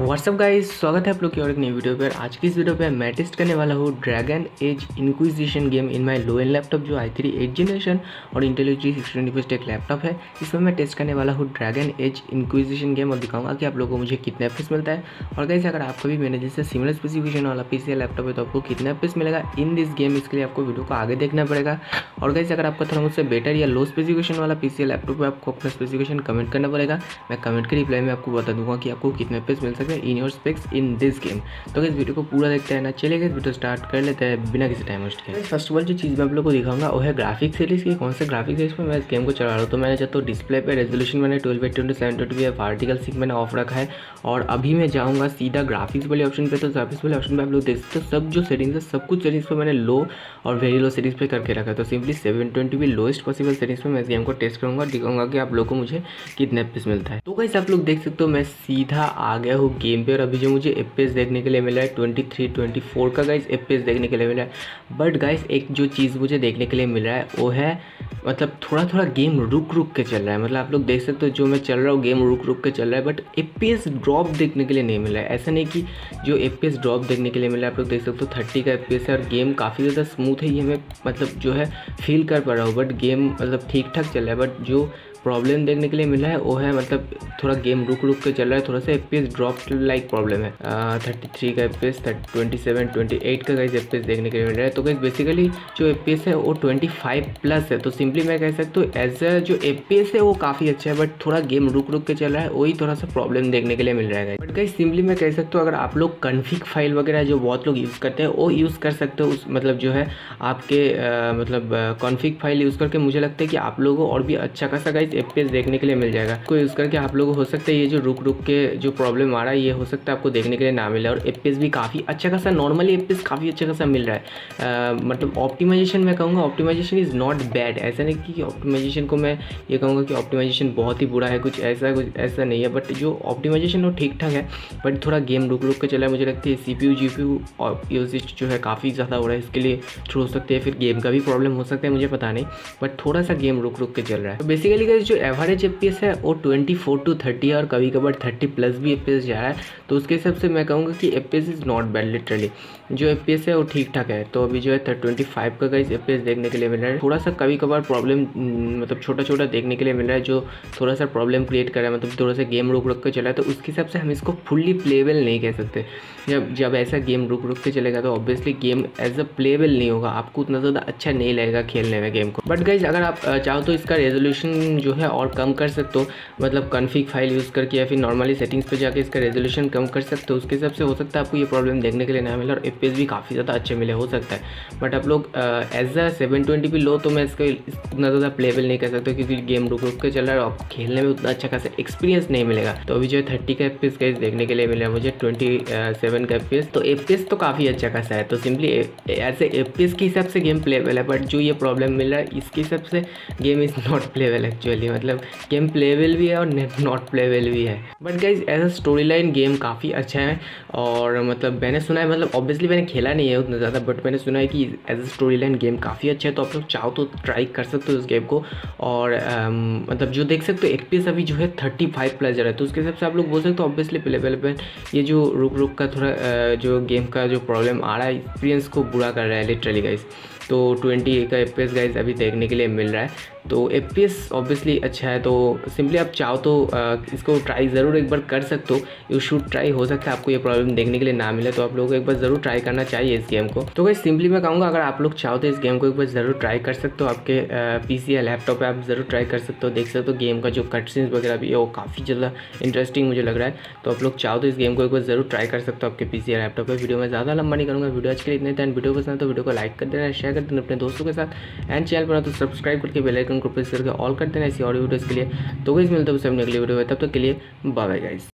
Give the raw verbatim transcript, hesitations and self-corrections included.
WhatsApp guys, स्वागत है आप लोग की और एक नई वीडियो पर। आज की इस वीडियो पे मैं टेस्ट करने वाला हूँ dragon age inquisition game in my low end laptop, जो आई थ्री एट जनरेशन और Intel G six twenty first एक लैपटॉप है। इसमें मैं टेस्ट करने वाला हूँ ड्रैगन एज इंक्विजिशन गेम और दिखाऊंगा कि आप लोगों को मुझे कितने एफ मिलता है। और गाइस, अगर आपको भी मैंने जैसे सिमिलर स्पेसिफिकेशन वाला पीसी या लैपटॉप है तो आपको कितना एफ मिलेगा इन दिस गेम, इसके लिए आपको वीडियो को आगे देखना पड़ेगा। और गाइस, अगर आपका थोड़ा मुझसे बेटर या लो स्पेसिफिकेशन वाला पीसी या लैपटॉप है, आपको अपना स्पेसिफिकेशन कमेंट करना पड़ेगा। मैं कमेंट के रिप्लाई में आपको बता दूंगा कि आपको कितने एफ मिल सकते हैं in your specs in this game. तो इस वीडियो को पूरा देखते हैं ना। चलिए इस वीडियो स्टार्ट कर लेते हैं बिना किसी टाइम वेस्ट के। फर्स्ट ऑफ ऑल जो चीज़ मैं आप लोग को दिखाऊंगा वो है ग्राफिक सीरीज की, कौन से ग्राफिक सीरीज में मैं इस गेम को चला रहा हूँ। तो मैंने चाहता हूँ डिस्प्ले पे रेजोल्यूशन मैंने twelve by twenty seven twenty है, वर्टिकल सिंक मैंने ऑफ रखा है। और अभी मैं जाऊँगा सीधा ग्राफिक्स वाले ऑप्शन पे। तो ग्राफिक्स वाले ऑप्शन पे आप लोग देख सकते हो सब जो सेटिंग्स है सब कुछ सेटिंग्स पे मैंने लो और वेरी लो सेटिंग्स पे करके रखा है। तो सिंपली सेवन ट्वेंटी भी लोएस्ट पॉसिबल सेटिंग्स पे मैं इस गेम को टेस्ट करूँगा, दिखाऊंगा कि आप लोग को मुझे कितने एफ मिलता है। तो गाइस, आप लोग देख सकते हो मैं सीधा आ गया हूँ गेम पे और अभी जो मुझे एफ देखने के लिए मिला है ट्वेंटी थ्री ट्वेंटी फोर का गाइस एफ देखने के लिए मिला है। बट गाइस, एक जो चीज़ मुझे देखने के लिए मिल रहा है वो है मतलब थोड़ा थोड़ा गेम रुक रुक के चल रहा है। मतलब आप लोग देख सकते हो जो मैं चल रहा हूँ गेम रुक रुक के चल रहा है, बट एफ ड्रॉप देखने के लिए नहीं मिला है। ऐसा नहीं कि जो एफ ड्रॉप देखने के लिए मिला है, आप लोग देख सकते हो थर्टी का एफ है और गेम काफ़ी ज़्यादा स्मूथ है, ये मैं मतलब जो है फील कर पा रहा हूँ। बट गेम मतलब ठीक ठाक चल रहा है। बट जो प्रॉब्लम देखने के लिए मिला है वो है मतलब थोड़ा गेम रुक रुक के चल रहा है, थोड़ा सा एफ ड्रॉप लाइक प्रॉब्लम है। थर्टी थ्री का F S, twenty seven twenty eight का गाइस एफ देखने के लिए मिल रहा है। तो गाइस बेसिकली जो एफ है वो ट्वेंटी फाइव प्लस है। तो सिंपली मैं कह सकता हूँ एज अ जो एफ है वो काफ़ी अच्छा है, बट थोड़ा गेम रुक रुक के चल रहा है, वही थोड़ा सा प्रॉब्लम देखने के लिए मिल रहा है। बट गाइस सिंपली मैं कह सकता हूँ अगर आप लोग कन्फिग फाइल वगैरह जो बहुत लोग यूज़ करते हैं वो यूज़ कर सकते हो। उस मतलब जो है आपके आ, मतलब कॉन्फिग फाइल यूज़ करके मुझे लगता है कि आप लोगों को और भी अच्छा खासा गाइस एफ देखने के लिए मिल जाएगा। को यूज़ करके आप लोगों को हो सकता है ये जो रुक रुक के जो प्रॉब्लम आ रहा है ये हो सकता है आपको देखने के लिए ना मिले। और एफ भी काफ़ी अच्छा खासा नॉर्मली एफ काफ़ी अच्छा खासा मिल रहा है। uh, मतलब ऑप्टिमाइजेशन मैं कहूँगा ऑप्टिमाइजेशन इज़ नॉट बैड। ऐसा नहीं कि ऑप्टिमाइजेशन को मैं ये कहूँगा कि ऑप्टिमाइजेशन बहुत ही बुरा है, कुछ ऐसा कुछ ऐसा नहीं है। बट जो ऑप्टिमाइजेशन वो ठीक ठाक है, बट थोड़ा गेम रुक रुक के चला है। मुझे लगता है C P U G P U और यूसेज जो है काफ़ी ज़्यादा हो रहा है, इसके लिए थ्रू हो सकते हैं, फिर गेम का भी प्रॉब्लम हो सकता है, मुझे पता नहीं। बट थोड़ा सा गेम रुक रुक के चल रहा है। तो बेसिकली जो एवरेज एफ है वो ट्वेंटी फोर टू थर्टी है और कभी कभार थर्टी प्लस भी एफ जा रहा है। तो उसके हिसाब से मैं कहूँगा कि F is not bad, literally जो एफ है वो ठीक ठाक है। तो अभी जो है ट्वेंटी फाइव का गाइस एफ देखने के लिए मिल रहा है। थोड़ा सा कभी कभार प्रॉब्लम मतलब छोटा छोटा देखने के लिए मिल रहा है, जो थोड़ा सा प्रॉब्लम क्रिएट कर रहा है, मतलब थोड़ा सा गेम रुक रुक के चला है। तो उसके हिसाब से हम इसको फुल्ली प्लेबल नहीं कह सकते। जब जब ऐसा गेम रुक रुक के चलेगा तो obviously game as a playable नहीं होगा, आपको उतना ज़्यादा अच्छा नहीं लगेगा खेलने में गेम को। बट गाइज अगर आप चाहो तो इसका रेजोल्यूशन जो है और कम कर सकते हो, मतलब कॉन्फिग फाइल यूज़ करके या फिर नॉर्मली सेटिंग्स पे जाके इसका रेजोल्यूशन कम कर सकते हो। उसके हिसाब से हो सकता है आपको ये प्रॉब्लम देखने के लिए ना मिले और एफ भी काफ़ी ज़्यादा अच्छे मिले, हो सकता है। बट आप लोग एज अ सेवन ट्वेंटी भी लो तो मैं इसका इतना ज़्यादा प्लेबल नहीं कर सकता, क्योंकि गेम रुक रुक के चल रहा है और आपको खेलने में उतना अच्छा खासा एक्सपीरियंस नहीं मिलेगा। तो अभी जो है थर्टी का एफ पी एस देखने के लिए मिला मुझे, ट्वेंटी सेवन का एफ पी एस। तो एफ पी एस तो काफ़ी अच्छा खासा है। तो simply as a F P S के हिसाब से गेम प्लेबल है, बट जो ये प्रॉब्लम मिल रहा है इसके हिसाब से game is not playable actually. मतलब गेम प्लेबल भी है और नॉट प्लेबल भी है। But guys as a story line game काफ़ी अच्छा है। और मतलब मैंने सुना है, मतलब ऑब्वियसली मैंने खेला नहीं है उतना ज़्यादा, बट मैंने सुना है कि as a story line game काफ़ी अच्छा है। तो आप लोग चाहो तो ट्राई कर सकते हो उस गेम को। और um, मतलब जो देख सकते हो एक पीस अभी जो है थर्टी फाइव प्लस जा रहा है, तो उसके हिसाब से आप लोग बोल सकते हो ऑब्वियसली प्लेबल पे। ये जो रुक रुक का थोड़ा uh, जो गेम का जो प्रॉब्लम आ रहा है एक्सपीरियंस को बुरा कर रहा है लिटरली गाइज। तो ट्वेंटी का एफ पी एस गाइज अभी देखने के लिए मिल रहा है। तो एफ पी एस ऑब्वियसली अच्छा है। तो सिंपली आप चाहो तो आ, इसको ट्राई ज़रूर एक बार कर सकते हो। You should try. हो सकता है आपको ये प्रॉब्लम देखने के लिए ना मिले, तो आप लोगों को एक बार ज़रूर ट्राई करना चाहिए इस गेम को। तो गाइस सिंपली मैं कहूँगा अगर आप लोग चाहो तो इस गेम को एक बार ज़रूर ट्राई कर सकते हो। आपके पीसी या लैपटॉप पे आप ज़रूर ट्राई कर सकते हो, देख सकते हो गेम का जो कट सीन्स वगैरह भी है वो काफ़ी ज़्यादा इंटरेस्टिंग मुझे लग रहा है। तो आप लोग चाहो तो इस गेम को एक बार ज़रूर ट्राई कर सकते हो आपके पीसी या लैपटॉप पर। वीडियो में ज़्यादा लंबा नहीं करूँगा, वीडियो आज के लिए इतने थे। वीडियो पसंद तो वीडियो को लाइक कर देना, शेयर कर देना अपने दोस्तों के साथ, एंड चैनल पर तो सब्सक्राइब करके बेल आइकन को प्रेस करके ऑल करते हैं ऐसी ऑडियो वीडियोस के लिए। तो गाइस मिलते हैं सबसे अगली वीडियो में, तब तक के लिए बाय बाय गाइस।